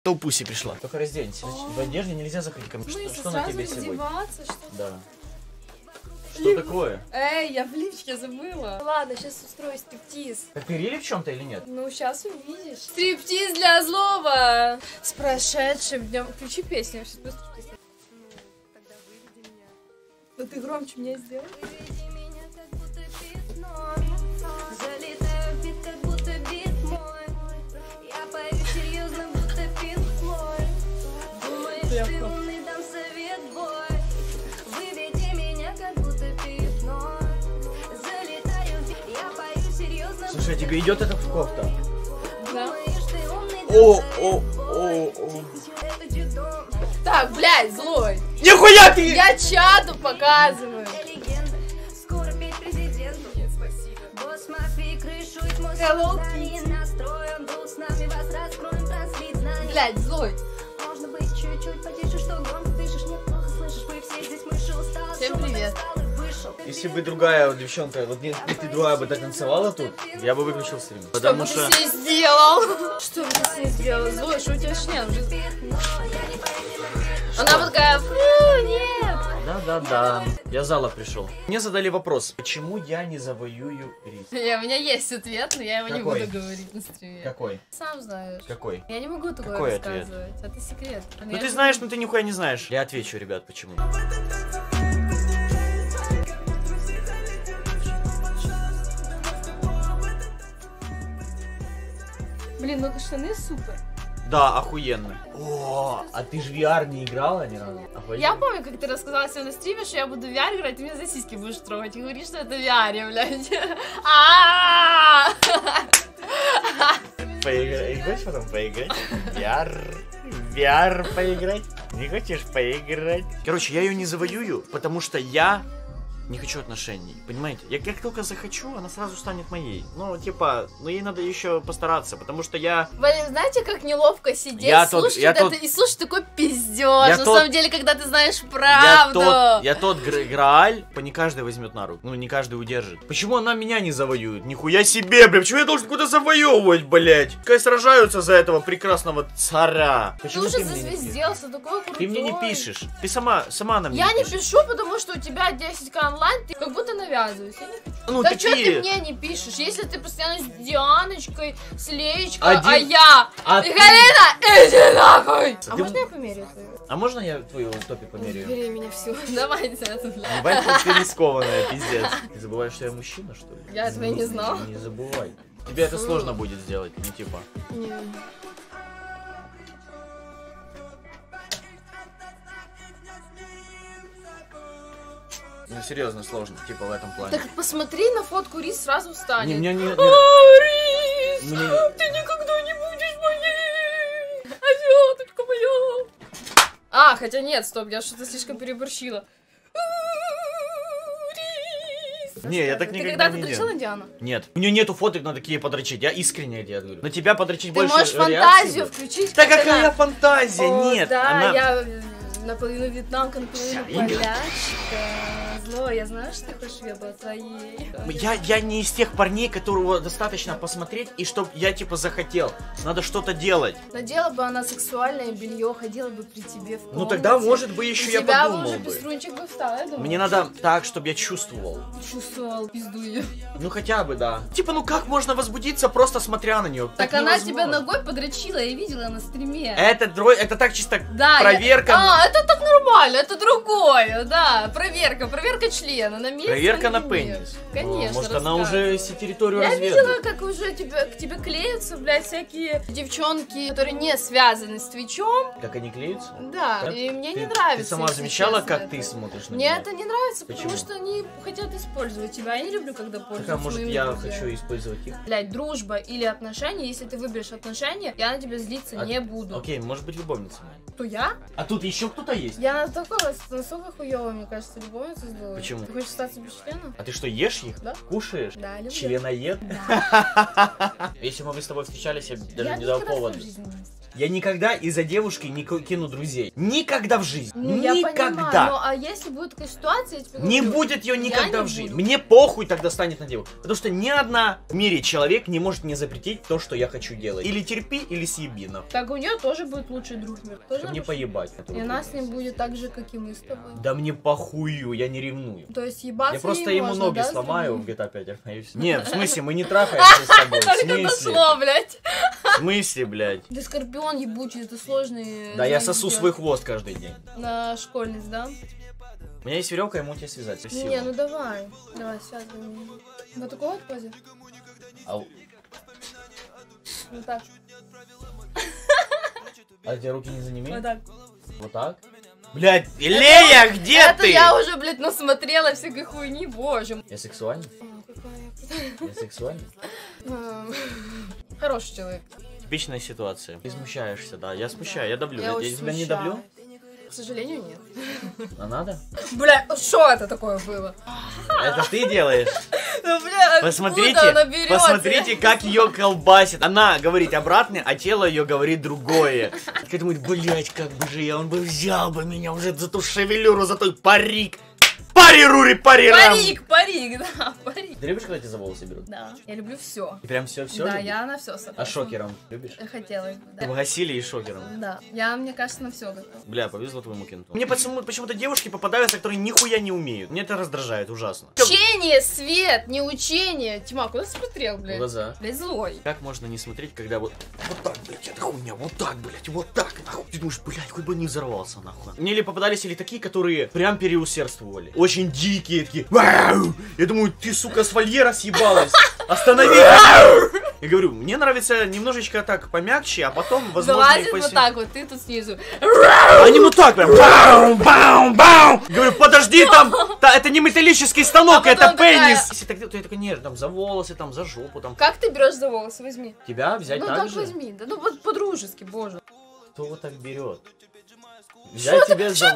Толпуси пришла. Только разденься. В одежде нельзя заходить ко мне. Что на тебе сегодня? Да. Что такое? Эй, я в лифчике забыла. Ладно, сейчас устрою стриптиз. Так ты рили в чем-то или нет? Ну, сейчас увидишь. Стриптиз для злого. С прошедшим днем. Включи песню, я сейчас быстро песню. Но ты громче меня сделай. Слушай, а тебе идет эта кофта? Да. О. Так, блядь, злой. Нихуя ты! Я чату показываю. Hello, блядь, злой. Всем привет. Если бы другая девчонка, вот если ты другая бы так танцевала тут, я бы выключил стрим. Потому что ты с ней сделал? Что бы ты с ней сделал? Злой, что у тебя член? Она вот такая, фу, нет. Да. Я зала пришел. Мне задали вопрос, почему я не завоюю рис? У меня есть ответ, но я его не буду говорить на стриме. Какой? Сам знаешь. Какой? Я не могу такое Какой рассказывать. Это секрет. Ну ты знаешь, но ты нихуя не знаешь. Я отвечу, ребят, почему. Блин, ну штаны супер. Да, охуенно. О, а ты же VR не играла ни разу? Я помню, как ты рассказала сегодня на стриме, что я буду в VR играть, ты меня за сиськи будешь трогать и говоришь, что это в VR, блядь. Поиграть? Хочешь потом поиграть? VR поиграть? Не хочешь поиграть? Короче, я ее не завоюю, потому что я не хочу отношений, понимаете? Я как только захочу, она сразу станет моей. Ну, типа, ей надо еще постараться, потому что я... Блин, знаете, как неловко сидеть, слушать это и слушать такой пиздеж, на самом деле, когда ты знаешь правду. Я тот Грааль, не каждый возьмет на руку, не каждый удержит. Почему она меня не завоюет? Нихуя себе, блядь, почему я должен куда-то завоевывать, блядь? Пускай сражаются за этого прекрасного царя. Ты уже зазвезделся, такой крутой. Ты мне не пишешь, ты сама на мне Я не пишу, потому что у тебя 10к онлайн, ты как будто навязываешься. Ну, да что ты мне не пишешь, если ты постоянно с Дианочкой, с Леечкой, а я, и Галина, иди нахуй! А можно я померяю твою? А можно я твою топик померяю? Бери меня всю, давайте это. Ебать, ты рискованная, пиздец. Ты забываешь, что я мужчина, что ли? Я этого не знал. Не забывай. Тебе это сложно будет сделать, не типа. Не. Ну, серьезно, сложно, типа в этом плане. Так посмотри на фотку, Рис сразу встанет. Не, Рис, ты никогда не будешь моей, азиаточка моя. Хотя нет, стоп, я что-то слишком переборщила. Рис. Не, я так никогда не делал. Ты когда-то дрочила Диану? Нет. У нее нету фоток на такие подрочить, я искренне тебе говорю. На тебя подрочить больше. Ты можешь фантазию включить. Да какая фантазия, нет. Да, я наполовину вьетнамка, наполовину полячка. Зло, я знаю, что ты хочешь, чтобы я была твоей. Я не из тех парней, которого достаточно посмотреть, и чтоб я типа захотел. Надо что-то делать. Надела бы она сексуальное белье, ходила бы при тебе в комнате. Ну тогда, может быть, еще я подумал бы. Тебя бы уже пеструнчик бы встал, я думаю. Мне надо так, чтобы я чувствовал. Чувствовал пизду ее. Ну хотя бы, да. Типа, как можно возбудиться, просто смотря на нее? Так она тебя ногой подрочила, я видела на стриме. Это так чисто проверка. Это так нормально, это другое, да. Проверка члена на месте. Проверка на пенис. Конечно. Может, она уже всю территорию разведает. Я видела, как уже к тебе клеются, блядь, всякие девчонки, которые не связаны с Твичом. Как они клеются? Да, и мне не нравится. Ты сама замечала, как ты смотришь на меня? меня? Мне это не нравится, Почему? потому что они хотят использовать тебя. Я не люблю, когда пользуются. Так, а может, я хочу использовать их? Блядь, дружба или отношения, если ты выберешь отношения, я на тебя злиться не буду. Окей, может быть, любовница моя. Кто, я? А тут еще кто-то есть? Я настолько хуёвая, мне кажется, любовница сделала. Почему? Ты хочешь остаться без члена? А ты что, ешь их? Да. Кушаешь? Да, люблю. Членоед? Да. Если мы с тобой встречались, я даже не дал повода. Я никогда из-за девушки не кину друзей. Никогда в жизни. Ну, никогда. Я понимаю, но, а если будет такая ситуация, я тебе Не говорю, будет ее никогда в жизни. буду. Мне похуй тогда станет на девушку. Потому что ни одна в мире человек не может мне запретить то, что я хочу делать. Или терпи, или съеби. Так у нее тоже будет лучший друг мир. Тоже Мне поебать. И она с ним будет так же, как и мы с тобой. Да мне похую, я не ревную. То есть ебаться Я просто не ему можно, ноги да, сломаю в с другим? GTA 5. И все. Нет, в смысле, мы не трахаемся с тобой. В Только смысле? дошло, блядь. В смысле, блядь? Да скорпион ебучий, это сложный. Да, я сосу свой хвост каждый день. На школьниц, да? У меня есть веревка, я могу тебя связать. Спасибо. Не, ну давай. Давай, связывай. Вот такой вот позе? А Вот так. у тебя руки не занемели? Вот так. Вот так? Блядь, Лея, где Это ты? я уже, блядь, насмотрела всякой хуйни, боже. Я сексуальный? Я сексуальный? Хороший человек. Типичная ситуация. Ты смущаешься, да. Я смущаю, я давлю. Я очень тебя не давлю? К сожалению, нет. А надо? Бля, что это такое было? Это ты делаешь? Ну, бля, Посмотрите, посмотрите, как ее колбасит. Она говорит обратное, а тело ее говорит другое. Такая думает, блять, как бы же я, он бы взял бы меня уже за ту шевелюру, за той парик. Пари-рури, пари-рам. Парик, да, парик. Ты любишь, когда тебя за волосы берут? Да, я люблю все. Ты прям все Да, любишь? я на все согласна. А шокером любишь? Хотела бы, да. В гасили и шокером. Да, мне кажется, на все готова. Бля, повезло твоему кенту. Мне почему-то девушки попадаются, которые нихуя не умеют. Мне это раздражает ужасно. Учение, свет, не учение. Тьма, куда ты смотрел, блядь? Глаза. Блядь, злой. Как можно не смотреть, когда вот так, блядь, это хуйня, вот так, блядь, вот так, нахуй. Ты думаешь, блядь, хоть бы не взорвался, нахуй. Мне или попадались или такие, которые прям переусердствовали. Очень дикие, такие, вау! Я думаю, ты, сука, с вольера съебалась. Останови! Я говорю, мне нравится немножечко так помягче, а потом, возможно, Залазит вот так вот, ты тут снизу. Они вот так прям. Бау-бау-бау! Говорю, подожди, там, это не металлический станок, А это потом такая- пенис. Если так делать, то я такой, нет, там, за волосы, там, за жопу, там. Как ты берешь за волосы? Возьми. Тебя взять Ну так так же? возьми. Да ну вот по-дружески, боже. Кто вот так берет? Взять тебя за...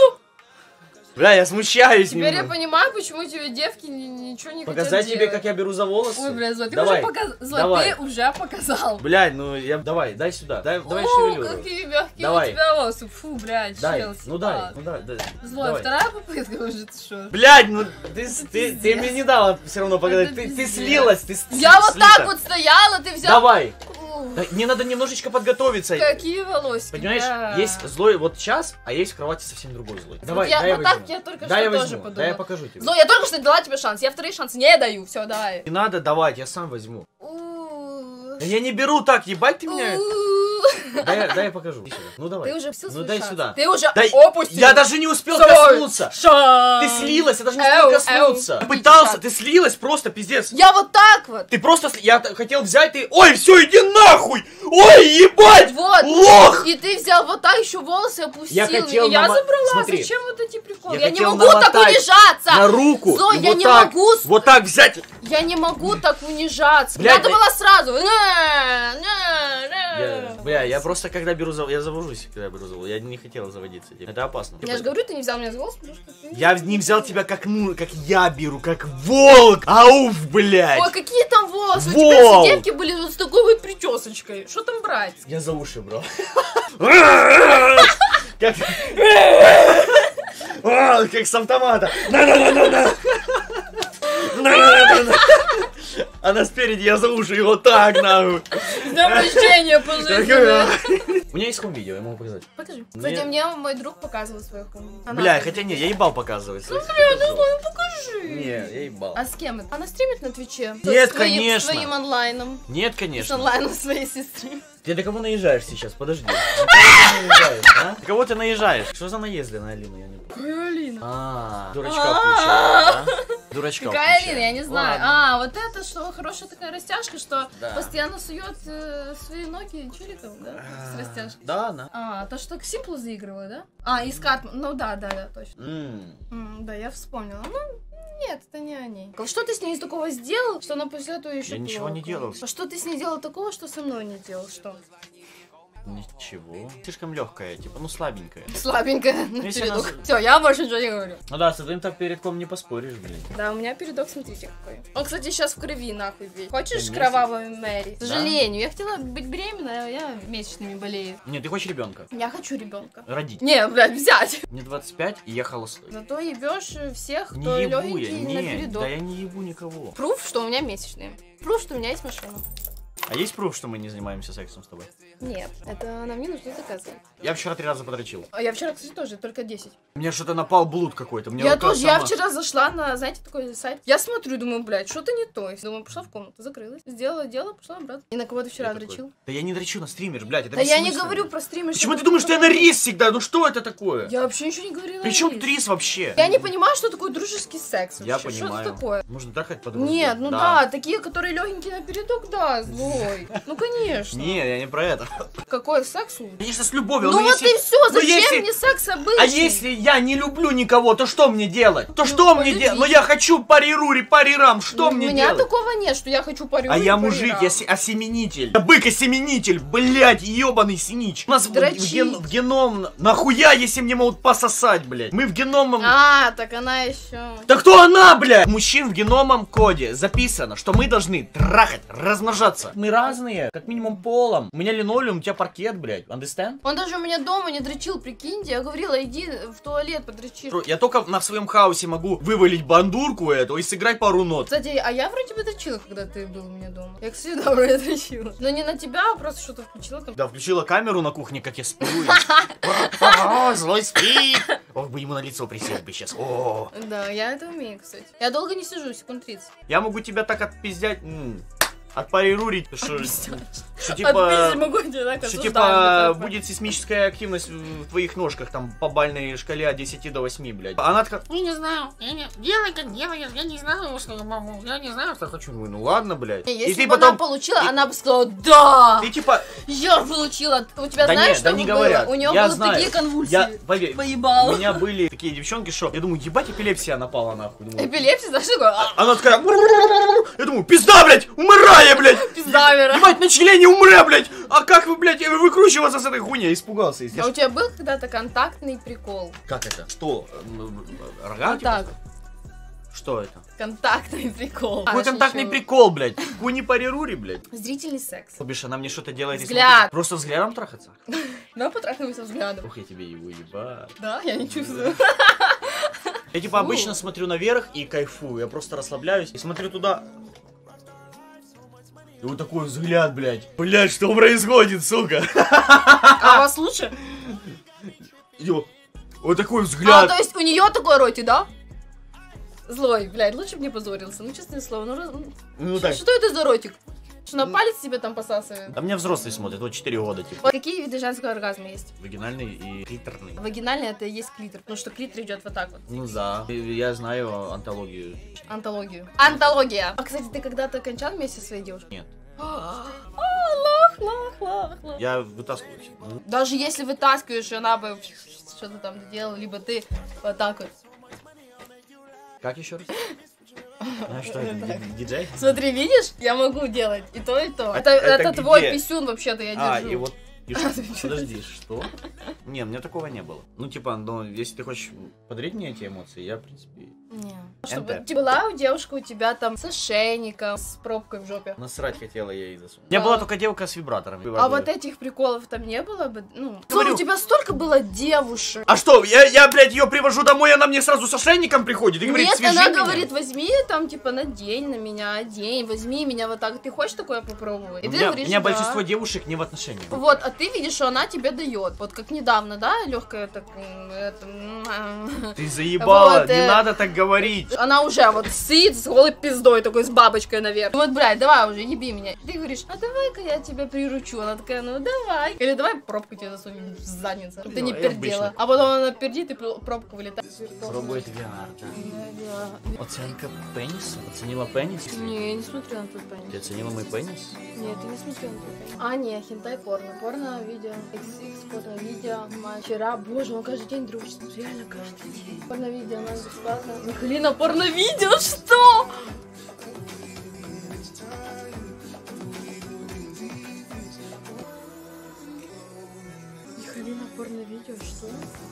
Бля, я смущаюсь Теперь я немного. понимаю, почему тебе девки ничего не хотят Показать тебе, делать. как я беру за волосы? Ой, бля, Злой, ты Давай, уже показал. Злой, давай. ты уже показал. Блядь, ну я... Давай, дай сюда. Давай О, шевелюру. какие мягкие Давай. у тебя волосы. Фу, блядь, Дай, Челси. ну дай, ну дай. Злой, давай. вторая попытка уже, ты шо? Блядь, ну ты мне не дала все равно показать. Это Ты пиздец. слилась, ты Я вот слита. так вот стояла, ты взял... Давай. Ух, Да, мне надо немножечко подготовиться. какие волосики, Понимаешь, бля. есть злой вот сейчас, а есть в кровати совсем другой злой. Давай, я, дай я вот так возьму. я только Дай я что тоже возьму, подумала. дай я покажу тебе. Злой, я только что дала тебе шанс, я вторые шансы не даю, все, давай. Не надо давать, я сам возьму. У-у-у. Да я не беру так, ебать ты меня. У-у-у. Дай я покажу. Иди сюда. Ну давай. Ты уже все Ну дай сюда. Ты уже Дай. опустил. Я даже не успел Стой. коснуться. Шаг. Ты слилась, я даже не успел коснуться. эу. Пытался, ты слилась просто, пиздец. Я вот так вот. Ты просто, я хотел взять, ты, ой, все, иди нахуй! Ой, ебать! Вот. Лох! И ты взял вот так, еще волосы опустил. Я хотел и я забрала. Смотри. Зачем вот эти приколы? Я Я не хотел могу так намотать унижаться. на руку. Зой, и я вот не так, могу. Вот так взять. Я не могу так унижаться. Блядь, Надо да- было сразу. Я просто когда беру я завожусь, когда беру завод. Я не хотел заводиться. Это опасно. Я же говорю, ты не взял меня за волосы, потому что ты... Я не взял тебя как, ну, как я беру, как волк. Ауф, блядь. Ой, какие там волосы? У тебя Вау. все девки были вот с такой вот причесочкой. Что там брать? Я за уши брал. Как... Как с автомата. Она спереди, я за уши, и вот так, нахуй. С днем рождения, пожалуйста. У меня есть хом-видео, я могу показать. Покажи. Кстати, мне мой друг показывал свое хобби. Бля, хотя не, я ебал показывать. Ну, Покажи. Не, я ебал. А с кем это? Она стримит на Твиче? Нет, С конечно. своим онлайном. Нет, С конечно. онлайном своей сестры. Ты на кого наезжаешь сейчас? Подожди. На кого ты наезжаешь, а? На кого ты наезжаешь? Что за наезды на Алину? Я не понял. Какая Алина? Дурачка включила, да? Дурачка Какая включила. Алина? Я не знаю. Ладно. Вот это, что хорошая такая растяжка, что Да. постоянно сует свои ноги челиком, да? С растяжкой. Да, она. То, что к Симплу заигрывала, да? И с Картман. Ну да, точно. Да, я вспомнила. Ну, нет, это не о ней. Что ты с ней такого сделал, что она после этого еще Я ничего не делал. А что ты с ней делал такого, что со мной не делал? Что? Ничего. Слишком легкая, типа, ну слабенькая. Слабенькая. Все, я больше ничего не говорю. Ну да, с твоим так передком не поспоришь, блин. Да, у меня передок, смотрите какой. Он, кстати, сейчас в крови, нахуй, весь. Хочешь кровавую Мэри? К сожалению, я хотела быть беременной, а я месячными болею. Нет, ты хочешь ребенка? Я хочу ребенка. Родить. Не, блядь, взять. Мне 25, и я холостой. Зато ебешь всех, кто Не ебу я, легенький на нет, передок. да я не ебу никого. Пруф, что у меня месячные. Пруф, что у меня есть машина. А есть пруф, что мы не занимаемся сексом с тобой? Нет, это нам не нужно доказывать. Я вчера 3 раза подрочил. А я вчера, кстати, тоже, только 10. Мне что-то напал блуд какой-то. Мне Я рука тоже, сама... я вчера зашла на, знаете, такой сайт. Я смотрю, думаю, блядь, что-то не то. Думаю, пошла в комнату, закрылась, сделала дело, пошла обратно. И на кого ты вчера Я дрочил? такой, да я не дрочу на стример, блядь, это Да я не бессмысленно. говорю про стримы. Почему ты думаешь, что я на рис всегда? Ну что это такое? Я вообще ничего не говорила. Причем тут рис вообще? Я не понимаю, что такое дружеский секс. Я вообще. понимаю. Что это такое? Можно трахать по дружбе. Нет, ну да, такие, которые легенькие на передок, да, злой. Ну конечно. Не, я не про это. Какой секс лучше? Конечно, с любовью. Ну но вот если- и все, ну зачем если- мне секс обычный? А если я не люблю никого, то что мне делать? То что мне полюби. делать? Ну я хочу парирури, парирам, что У мне меня делать? такого нет, что я хочу парю. А я мужик, я осеменитель. Я бык-осеменитель, блядь, ебаный синич. У нас Дрочить. в геном... Нахуя, если мне могут пососать, блядь? Мы в геномном... А, так она еще. Да кто она, блядь? Мужчин в геномном коде записано, что мы должны трахать, размножаться. Мы разные, как минимум полом. У меня линолеум, у тебя паркет, блядь. Understand? Он даже у меня дома не дрочил, прикиньте. Я говорила, иди в туалет подрочи. Я только на своем хаосе могу вывалить бандурку эту и сыграть пару нот. Кстати, а я вроде бы дрочила, когда ты был у меня дома. Я, кстати, да, вроде дрочила. Но не на тебя, а просто что-то включила там. Да, включила камеру на кухне, как я сплю. Злой спит. Ох, бы ему на лицо присесть бы сейчас. О. Да, я это умею, кстати. Я долго не сижу, секунд 30. Я могу тебя так отпиздять. Отпарирурить, что Отпиздить типа... могу тебя так Что осуждаю, типа да, будет сейсмическая активность в твоих ножках, там по бальной шкале от 10 до 8, блядь. Она такая, Я не знаю, делай как делаешь, я не знаю, что я могу, я не знаю, что хочу. ну ладно, блядь. Если И ты бы она потом, получила, она бы сказала, да! ты типа, Я получила! У тебя да знаешь, нет, что да не было? говорят. У нее Я были знаю. такие конвульсии. Я, поверь, Поебала. у меня были такие девчонки, что я думаю, ебать, эпилепсия напала нахуй. Думаю, Эпилепсия, знаешь, что такое? она такая, я думаю, пизда, блядь, умирая, блядь. Пиздавера. Ебать, на члене умре, блядь. А как вы, блядь, выкручиваться с этой хуйней? Я испугался, А естественно. у тебя был когда-то контактный прикол? Как это? Что? Рога? Вот так. Что это? Контактный прикол. Какой Аж контактный ничего. прикол, блядь? Какой не парирури, блядь? Зрительный секс. Бишь, она мне что-то делает и Взгляд. смотрит. Просто взглядом трахаться? Да, потрахаемся взглядом. Ух, я тебе его ебать. Да, я не чувствую. Я типа Фу. обычно смотрю наверх и кайфую. Я просто расслабляюсь и смотрю туда. И вот такой взгляд, блядь. Блядь, что происходит, сука? А у вас лучше? Йо. Вот такой А, взгляд. то есть у нее такой ротик, да? Злой, блядь, лучше бы не позорился. Ну, честное слово, Ну так. что это за ротик? Что на палец себе там посасывает? А меня взрослый смотрит, вот 4 года, типа. Вот какие виды женского оргазма есть? Вагинальный и клиторный. Вагинальный это и есть клитор, потому что клитор идет вот так вот. Ну да. Я знаю антологию. Антологию. Антология. А, кстати, ты когда-то кончал вместе со своей девушкой? Нет. Лах. Я вытаскиваюсь. Даже если вытаскиваешь, и она бы что-то там делала, либо ты вот так вот. Как еще раз? А что это, диджей? Смотри, видишь? Я могу делать и то, и то. А Это это твой где? писюн вообще-то я держу. А, и вот... и что? А, ты чё? Подожди, что? Не, у меня такого не было. Ну, типа, ну, если ты хочешь подарить мне эти эмоции, я, в принципе... Не. НТ. Чтобы была девушка у тебя там с ошейником, с пробкой в жопе. Насрать хотела я ей засунуть. У меня Да. была только девка с вибратором. А вот этих приколов там не было бы? Ну, Говорю. у тебя столько было девушек. А что, я, блядь, ее привожу домой, она мне сразу с ошейником приходит и говорит, Нет, свяжи она меня. говорит, возьми там, типа, надень на меня, одень, возьми меня вот так. Ты хочешь такое попробовать? И У ты меня, говоришь, у меня да. большинство девушек не в отношениях. Вот, а ты видишь, что она тебе дает. Вот как недавно, да, легкая так... Ты заебала, Вот, не надо так говорить. Она уже вот сидит с голой пиздой, такой с бабочкой наверх. Вот, блядь, давай уже, еби меня. Ты говоришь, а давай-ка я тебя приручу. Она такая, ну давай. Или давай пробку тебе засунем в задницу, чтобы ты Ну, не и пердела. обычно. А потом она пердит, и пробка вылетает. Пробует Леонардо. Оценка пениса? Оценила пенис? Не, я не смотрю на твой Ты пенис. оценила мой пенис? Нет, я не смотрю на твой пенис. А, не, хентай порно. Порно-видео. XX порно-видео. Вчера, боже, он каждый день дружит. Реально каждый день. Порно-видео, нам бесплатно. Михалина, порно-видео, что? Михалина порно-видео, что?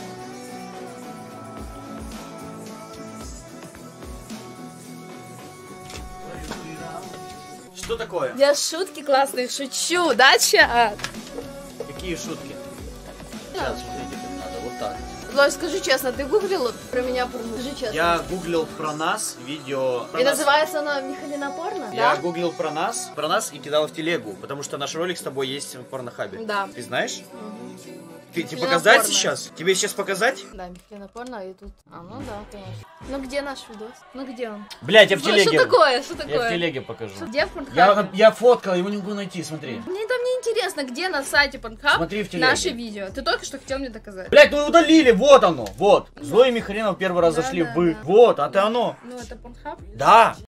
Что такое? Я шутки классные шучу, да, чат? Какие шутки? Сейчас, смотрите, как надо, вот так. Лой, скажи честно, ты гуглил про меня порно? Скажи честно. Я гуглил про нас видео. И называется она Михалина порно? Я Да? гуглил про нас и кидал в телегу, потому что наш ролик с тобой есть в порнохабе. Да. Ты знаешь? Тебе Михалина показать порно. сейчас? Тебе сейчас показать? Да, Михалина порно, и тут... А, ну да, конечно. Ну где наш видос? Ну где он? Блять, я в телеге. Что такое? Что Я в такое? телеге покажу. Где в Порнхабе? Я фоткал, его не могу найти, смотри. Мне там не интересно, где на сайте Pornhub Смотри в телеге. наши видео. Ты только что хотел мне доказать. Блять, ну удалили, вот оно, вот. Злой и Михалинов первый раз Да, зашли да, в. да. Вот, а ты оно. Ну это Pornhub? Да.